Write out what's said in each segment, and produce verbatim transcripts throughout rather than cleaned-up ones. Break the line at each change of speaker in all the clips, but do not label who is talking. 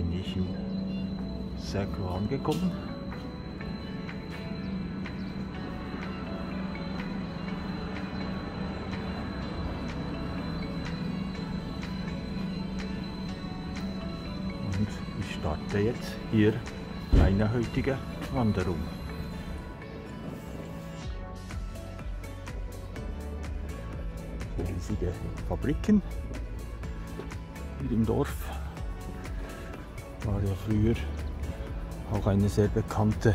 bin ich in Saint-Croix angekommen. Und ich starte jetzt hier meine heutige Wanderung. Riesige Fabriken. Hier im Dorf war ja früher auch eine sehr bekannte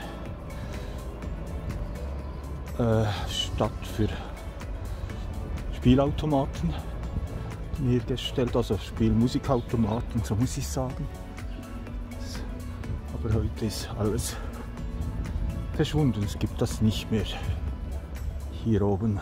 äh, Stadt für Spielautomaten hergestellt, also Spielmusikautomaten, so muss ich sagen. Aber heute ist alles verschwunden, es gibt das nicht mehr hier oben.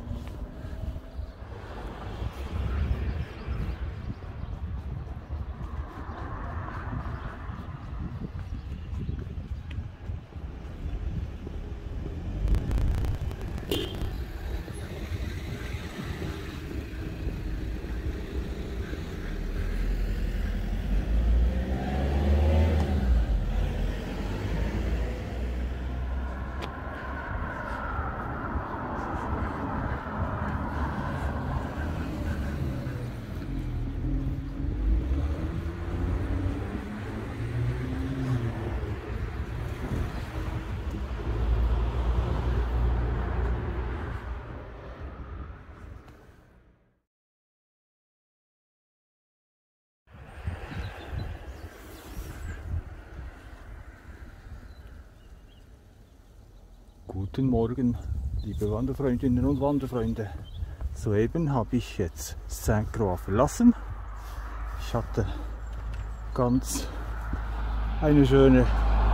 Guten Morgen, liebe Wanderfreundinnen und Wanderfreunde. Soeben habe ich jetzt Saint-Croix verlassen. Ich hatte ganz eine schöne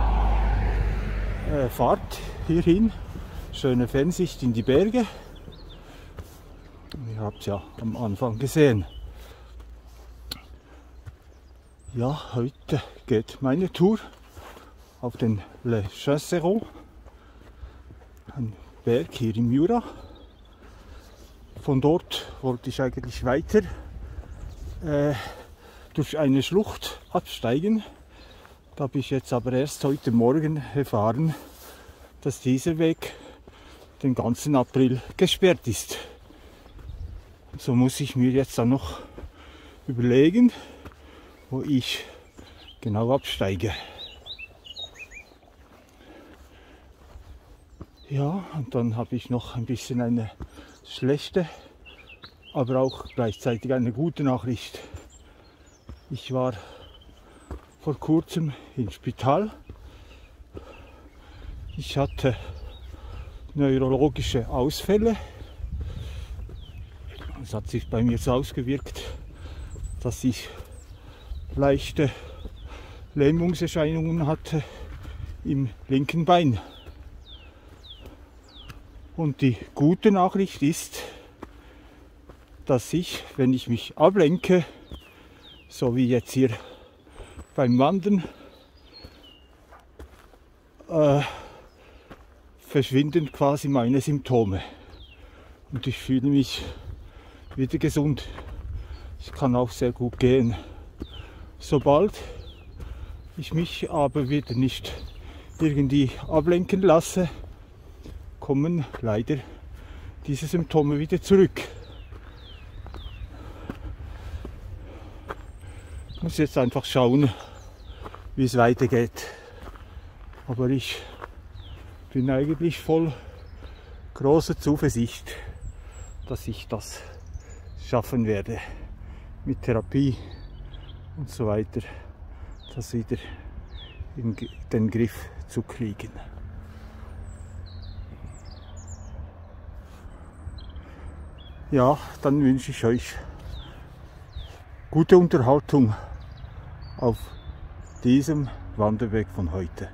äh, Fahrt hierhin, schöne Fernsicht in die Berge. Ihr habt es ja am Anfang gesehen. Ja, heute geht meine Tour auf den Le Chasseron. Ein Berg hier im Jura. Von dort wollte ich eigentlich weiter äh, durch eine Schlucht absteigen. Da habe ich jetzt aber erst heute Morgen erfahren, dass dieser Weg den ganzen April gesperrt ist. So muss ich mir jetzt dann noch überlegen, wo ich genau absteige. Ja, und dann habe ich noch ein bisschen eine schlechte, aber auch gleichzeitig eine gute Nachricht. Ich war vor kurzem im Spital. Ich hatte neurologische Ausfälle. Es hat sich bei mir so ausgewirkt, dass ich leichte Lähmungserscheinungen hatte im linken Bein. Und die gute Nachricht ist, dass ich, wenn ich mich ablenke, so wie jetzt hier beim Wandern, äh, verschwinden quasi meine Symptome. Und ich fühle mich wieder gesund. Ich kann auch sehr gut gehen. Sobald ich mich aber wieder nicht irgendwie ablenken lasse, kommen leider diese Symptome wieder zurück. Ich muss jetzt einfach schauen, wie es weitergeht. Aber ich bin eigentlich voll großer Zuversicht, dass ich das schaffen werde, mit Therapie und so weiter, das wieder in den Griff zu kriegen. Ja, dann wünsche ich euch gute Unterhaltung auf diesem Wanderweg von heute.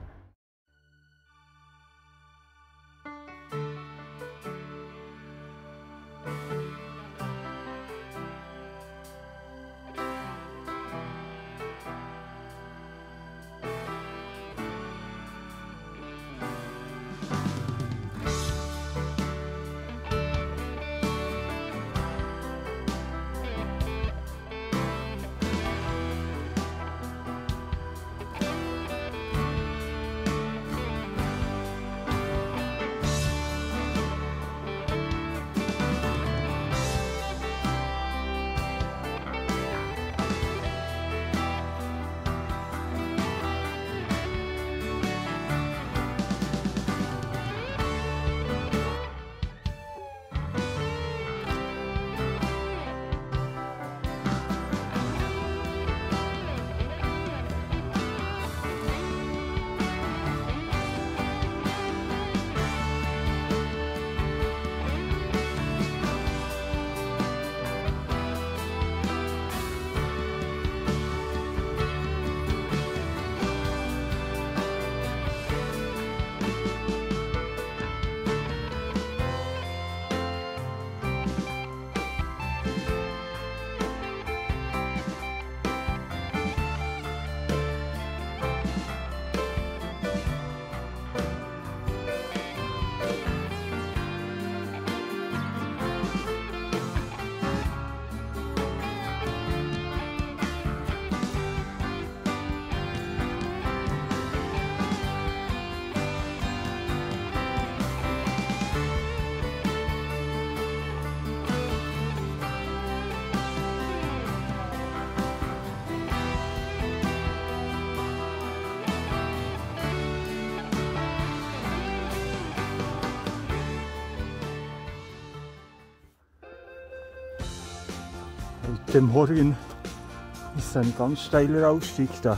dem Morgen ist ein ganz steiler Aufstieg da.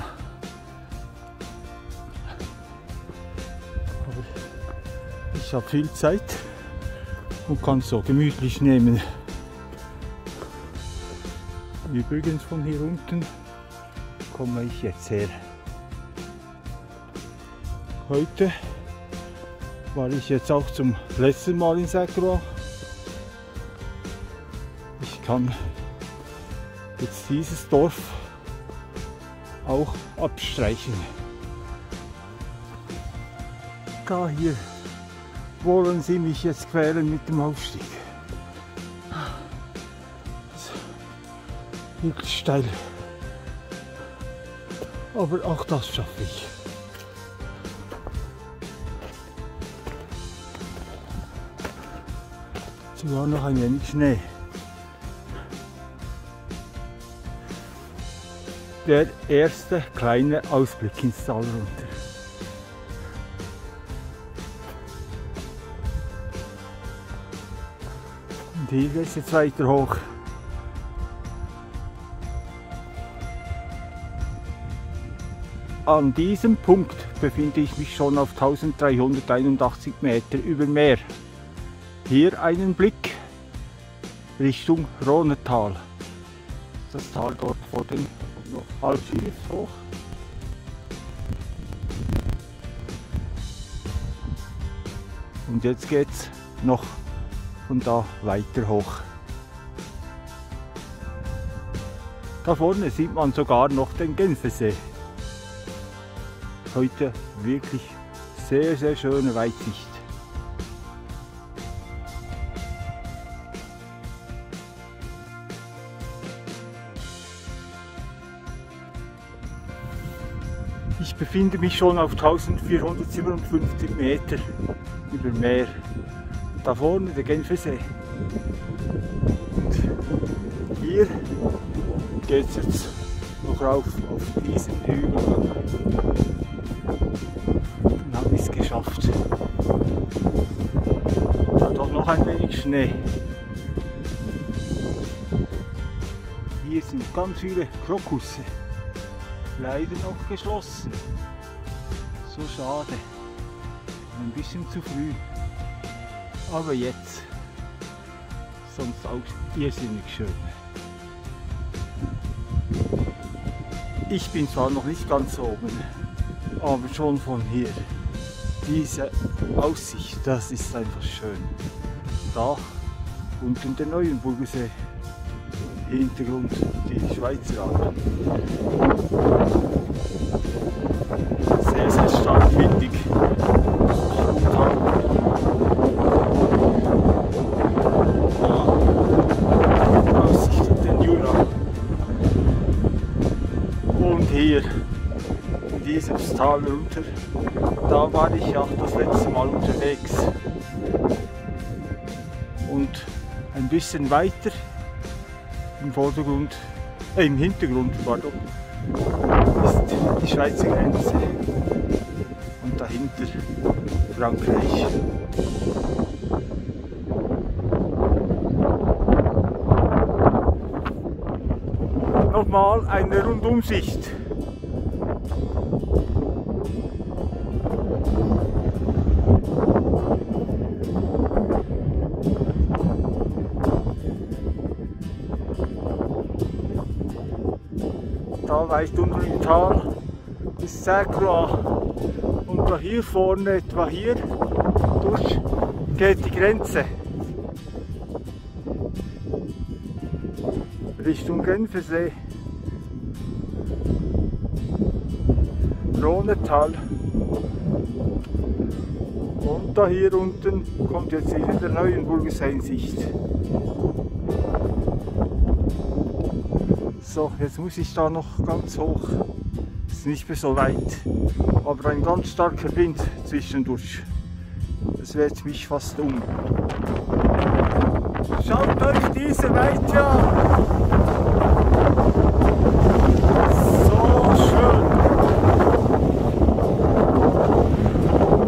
Aber ich habe viel Zeit und kann so gemütlich nehmen. Übrigens von hier unten komme ich jetzt her. Heute war ich jetzt auch zum letzten Mal in Sainte-Croix. Ich kann jetzt dieses Dorf auch abstreichen. Da hier wollen sie mich jetzt quälen mit dem Aufstieg. Wirklich steil. Aber auch das schaffe ich. Sogar noch ein wenig Schnee. Der erste kleine Ausblick ins Tal runter. Und hier geht es jetzt weiter hoch. An diesem Punkt befinde ich mich schon auf eintausenddreihunderteinundachtzig Meter über Meer. Hier einen Blick Richtung Rhonetal. Das Tal dort vor dem Alpschiff hoch. Und jetzt geht es noch von da weiter hoch. Da vorne sieht man sogar noch den Genfersee. Heute wirklich sehr, sehr schöne Weitsicht. Ich befinde mich schon auf eintausendvierhundertsiebenundfünfzig Meter über Meer. Da vorne der Genfersee. Und hier geht es jetzt noch rauf auf diesen Hügel. Dann habe ich es geschafft. Da doch noch ein wenig Schnee. Hier sind ganz viele Krokusse. Leider noch geschlossen. So schade. Ein bisschen zu früh. Aber jetzt. Sonst auch irrsinnig schön. Ich bin zwar noch nicht ganz oben, aber schon von hier. Diese Aussicht, das ist einfach schön. Da unten der Neuenburger See. Hintergrund die Schweizer Alpen. Sehr, sehr stark windig. Aussicht auf den Jura. Und hier in diesem Tal runter, da war ich auch das letzte Mal unterwegs. Und ein bisschen weiter im Vordergrund, äh, im Hintergrund, pardon, ist die Schweizer Grenze und dahinter Frankreich. Nochmal eine Rundumsicht. Da weit unten im Tal ist Sainte-Croix und da hier vorne, etwa hier, durch geht die Grenze Richtung Genfersee, Rhonetal und da hier unten kommt jetzt wieder der Neuenburger See in Sicht. So, jetzt muss ich da noch ganz hoch. Ist nicht mehr so weit, aber ein ganz starker Wind zwischendurch. Das wehrt mich fast um. Schaut euch diese Weite an! So schön!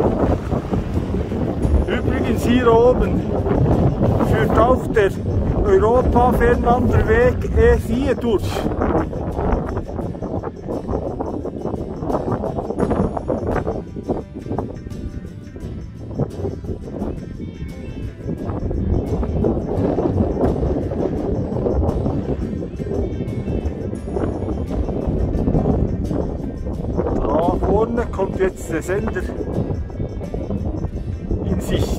Übrigens hier oben führt auch der Europa-Fernwanderweg E vier durch. Da vorne kommt jetzt der Sender in Sicht.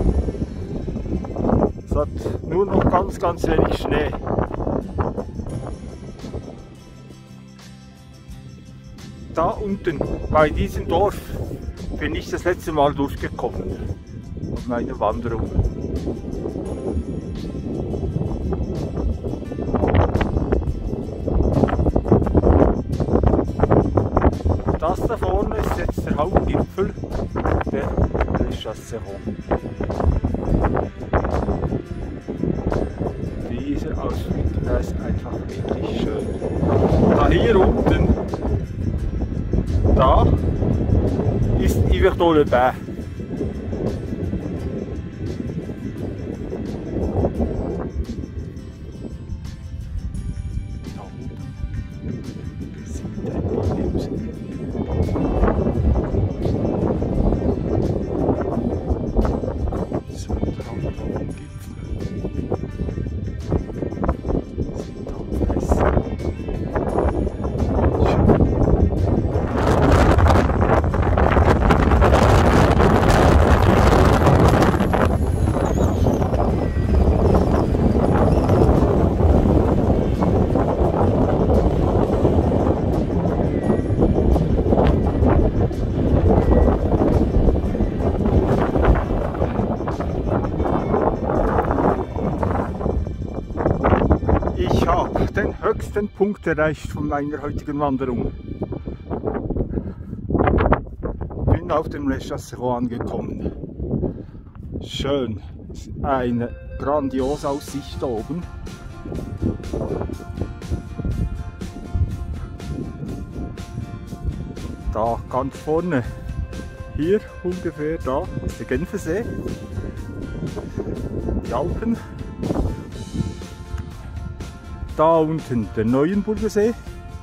Es hat nur noch ganz, ganz wenig Schnee. Da unten bei diesem Dorf bin ich das letzte Mal durchgekommen auf meiner Wanderung. Das da vorne ist jetzt der Hauptgipfel der Le Chasseron. Dieser Ausblick, der ist einfach wirklich schön. Da hier unten, da ist Yverdon-les-Bains. Da oben, das sieht ein Gipfel. So, der Hauptgipfel. Ich habe den höchsten Punkt erreicht von meiner heutigen Wanderung. Bin auf dem Le Chasseron angekommen. Schön, eine grandiose Aussicht da oben. Da ganz vorne, hier ungefähr, da ist der Genfersee, die Alpen. Da unten der Neuenburger See.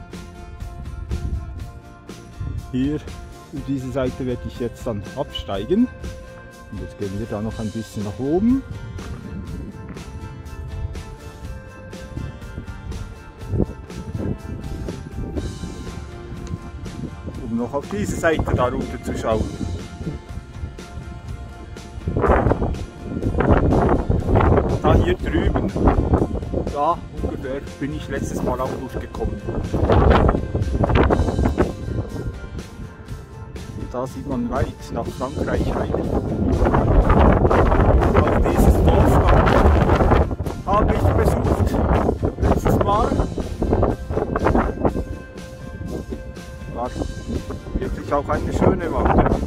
Hier auf diese Seite werde ich jetzt dann absteigen. Und jetzt gehen wir da noch ein bisschen nach oben. Um noch auf diese Seite da runter zu schauen. Da hier drüben, da ungefähr bin ich letztes Mal auch durchgekommen. Da sieht man weit nach Frankreich rein. Auch dieses Dorf habe ich besucht letztes Mal. War wirklich auch eine schöne Wanderung.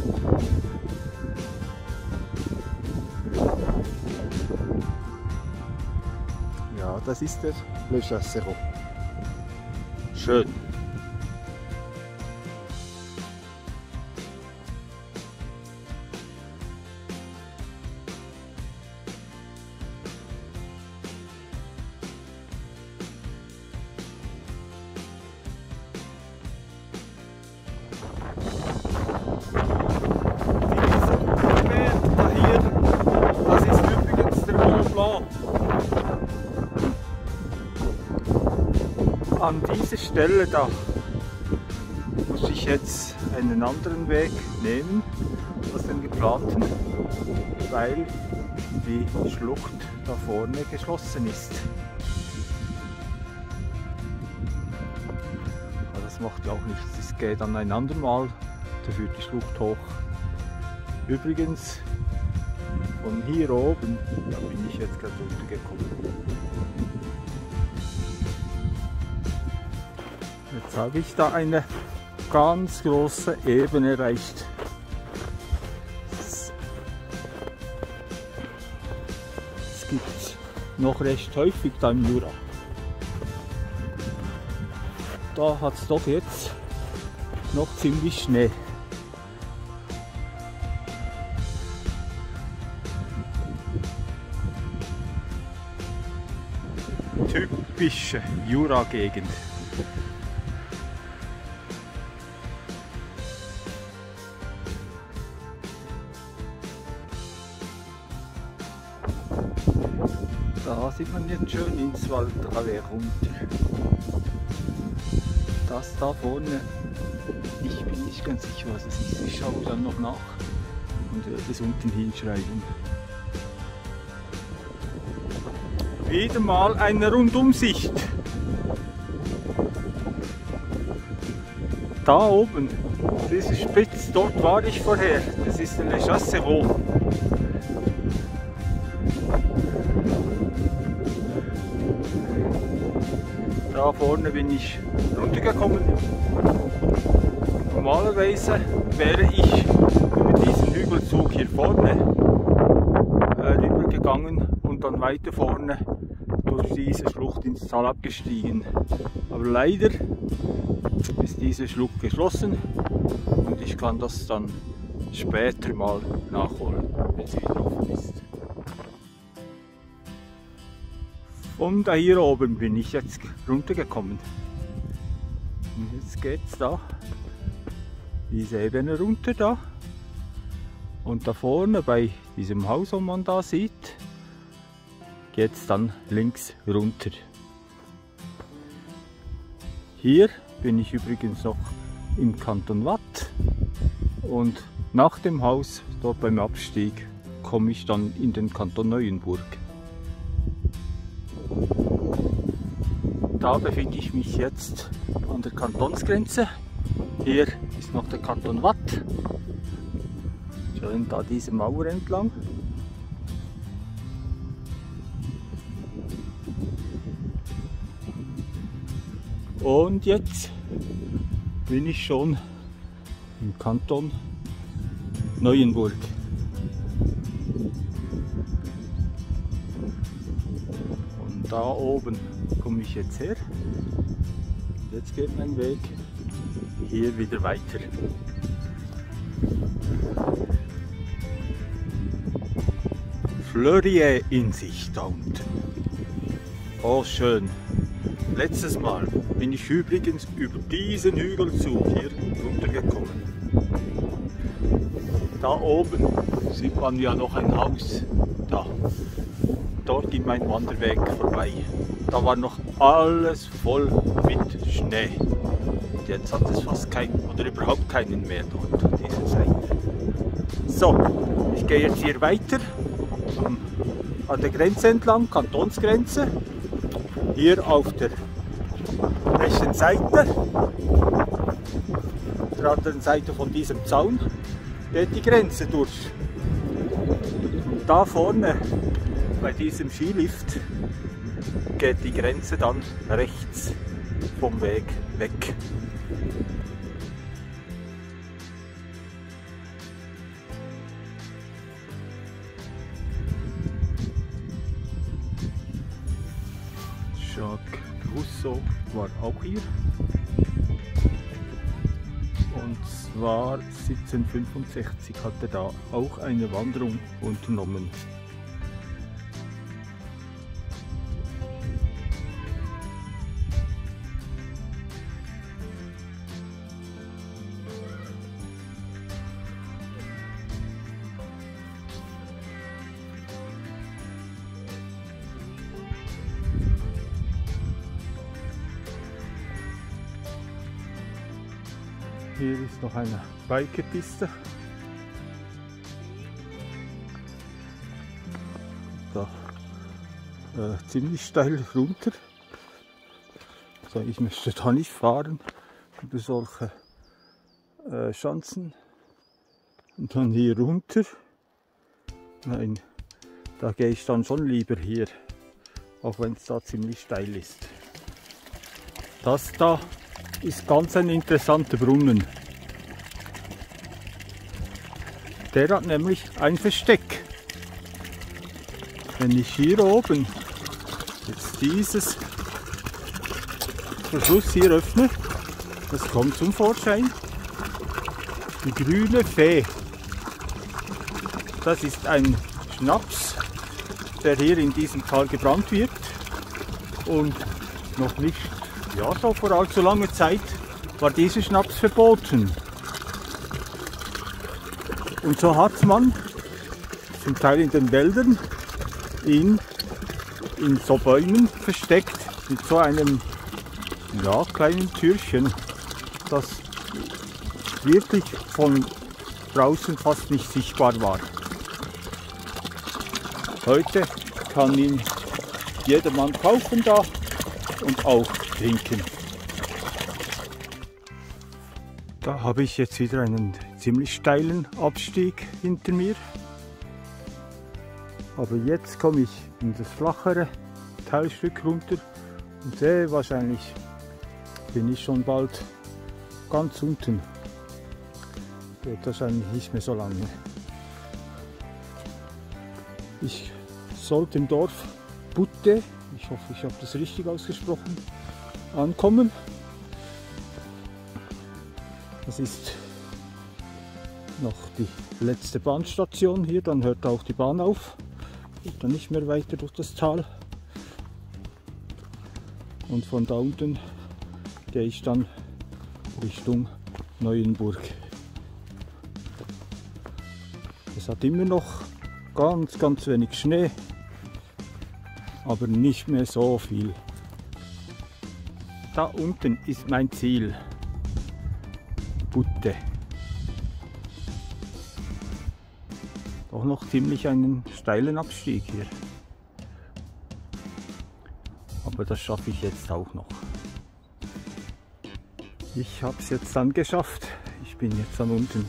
Ja, das ist der Le Chasseron. Schön. An dieser Stelle da muss ich jetzt einen anderen Weg nehmen als den geplanten, weil die Schlucht da vorne geschlossen ist. Aber das macht ja auch nichts, es geht dann ein andermal, da führt die Schlucht hoch. Übrigens, von hier oben, da bin ich jetzt gerade runtergekommen. Jetzt habe ich da eine ganz große Ebene erreicht. Das gibt es noch recht häufig da im Jura. Da hat es doch jetzt noch ziemlich Schnee. typische Jura-Gegend. Da sieht man jetzt schön ins Waldrave runter. Das da vorne, ich bin nicht ganz sicher, was es ist. Ich schaue dann noch nach und werde es unten hinschreiben. Wieder mal eine Rundumsicht. Da oben, diese Spitze, dort war ich vorher. Das ist Le Chassereau. Da vorne bin ich runtergekommen. Normalerweise wäre ich über diesen Hügelzug hier vorne äh, rübergegangen und dann weiter vorne durch diese Schlucht ins Tal abgestiegen. Aber leider ist diese Schlucht geschlossen und ich kann das dann später mal nachholen, wenn sie wieder offen ist. Von da hier oben bin ich jetzt runtergekommen. Und jetzt geht's da diese Ebene runter da. Und da vorne bei diesem Haus, wo man da sieht, geht's dann links runter. Hier bin ich übrigens noch im Kanton Waadt und nach dem Haus, dort beim Abstieg, komme ich dann in den Kanton Neuenburg. Da befinde ich mich jetzt an der Kantonsgrenze. Hier ist noch der Kanton Waadt. Schön da diese Mauer entlang. Und jetzt bin ich schon im Kanton Neuenburg. Und da oben komme ich jetzt her. Jetzt geht mein Weg hier wieder weiter. Fleurier in Sicht da unten. Oh schön. Letztes Mal bin ich übrigens über diesen Hügelzug hier runtergekommen. Da oben sieht man ja noch ein Haus. Da. Dort ging mein Wanderweg vorbei. Da war noch alles voll mit Schnee. Und jetzt hat es fast keinen oder überhaupt keinen mehr dort an dieser Seite. So, ich gehe jetzt hier weiter an der Grenze entlang, Kantonsgrenze. Hier auf der rechten Seite, der anderen Seite von diesem Zaun, geht die Grenze durch. Und da vorne bei diesem Skilift geht die Grenze dann rechts vom Weg weg. Jacques Rousseau war auch hier. Und zwar siebzehnhundertfünfundsechzig hat er da auch eine Wanderung unternommen. Hier ist noch eine Bikerpiste. Da äh, ziemlich steil runter. So, ich möchte da nicht fahren über solche äh, Schanzen. Und dann hier runter. Nein, da gehe ich dann schon lieber hier, auch wenn es da ziemlich steil ist. Das da ist ganz ein interessanter Brunnen. Der hat nämlich ein Versteck. Wenn ich hier oben jetzt dieses Verschluss hier öffne, das kommt zum Vorschein. Die grüne Fee. Das ist ein Schnaps, der hier in diesem Tal gebrannt wird. Und noch nicht, ja, so vor allzu langer Zeit war dieser Schnaps verboten. Und so hat man zum Teil in den Wäldern ihn in so Bäumen versteckt mit so einem, ja, kleinen Türchen, das wirklich von draußen fast nicht sichtbar war. Heute kann ihn jedermann kaufen da und auch trinken. Da habe ich jetzt wieder einen ziemlich steilen Abstieg hinter mir. Aber jetzt komme ich in das flachere Teilstück runter und sehr wahrscheinlich bin ich schon bald ganz unten. Geht wahrscheinlich nicht mehr so lange. Ich sollte im Dorf Butte, ich hoffe, ich habe das richtig ausgesprochen, ankommen. Das ist noch die letzte Bahnstation hier, dann hört auch die Bahn auf. Geht dann nicht mehr weiter durch das Tal. Und von da unten gehe ich dann Richtung Neuenburg. Es hat immer noch ganz, ganz wenig Schnee, aber nicht mehr so viel. Da unten ist mein Ziel, Butte. Doch noch ziemlich einen steilen Abstieg hier. Aber das schaffe ich jetzt auch noch. Ich habe es jetzt dann geschafft. Ich bin jetzt dann unten.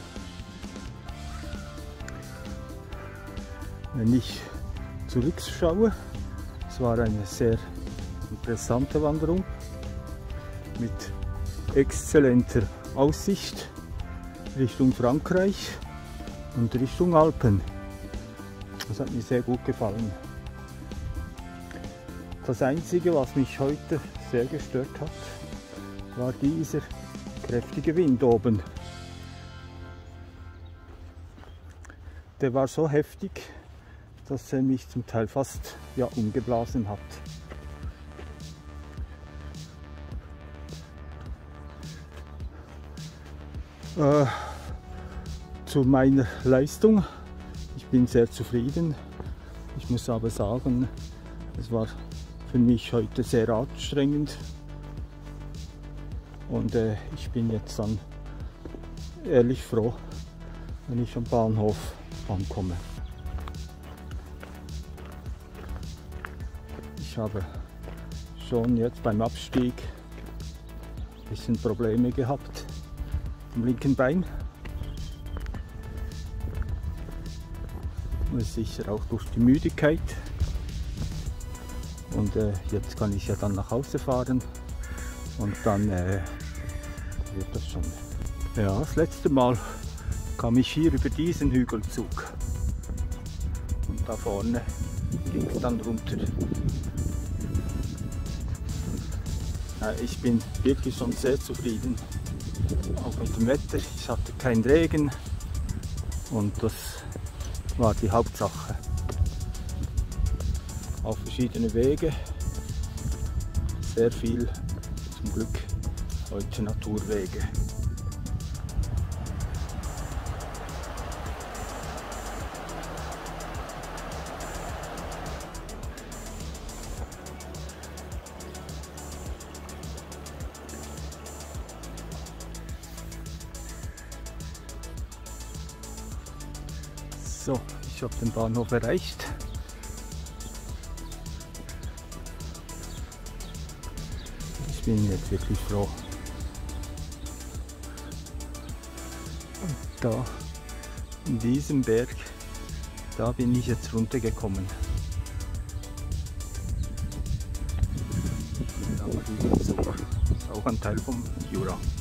Wenn ich zurückschaue, es war eine sehr interessante Wanderung mit exzellenter Aussicht Richtung Frankreich und Richtung Alpen. Das hat mir sehr gut gefallen. Das Einzige, was mich heute sehr gestört hat, war dieser kräftige Wind oben. Der war so heftig, dass er mich zum Teil fast, ja, umgeblasen hat. Äh, zu meiner Leistung, ich bin sehr zufrieden. Ich muss aber sagen, es war für mich heute sehr anstrengend und äh, ich bin jetzt dann ehrlich froh, wenn ich am Bahnhof ankomme. Ich habe schon jetzt beim Abstieg ein bisschen Probleme gehabt im linken Bein. Das ist sicher auch durch die Müdigkeit. Und äh, jetzt kann ich ja dann nach Hause fahren und dann äh, wird das schon. Ja, das letzte Mal kam ich hier über diesen Hügelzug und da vorne ging es dann runter. Ja, ich bin wirklich schon sehr zufrieden, auch mit dem Wetter. Ich hatte keinen Regen und das war die Hauptsache. Auf verschiedene Wege, sehr viel, zum Glück heute Naturwege. So, ich habe den Bahnhof erreicht. Ich bin jetzt wirklich froh. Und da, in diesem Berg, da bin ich jetzt runtergekommen. Da war dieser Zug. Das ist auch ein Teil vom Jura.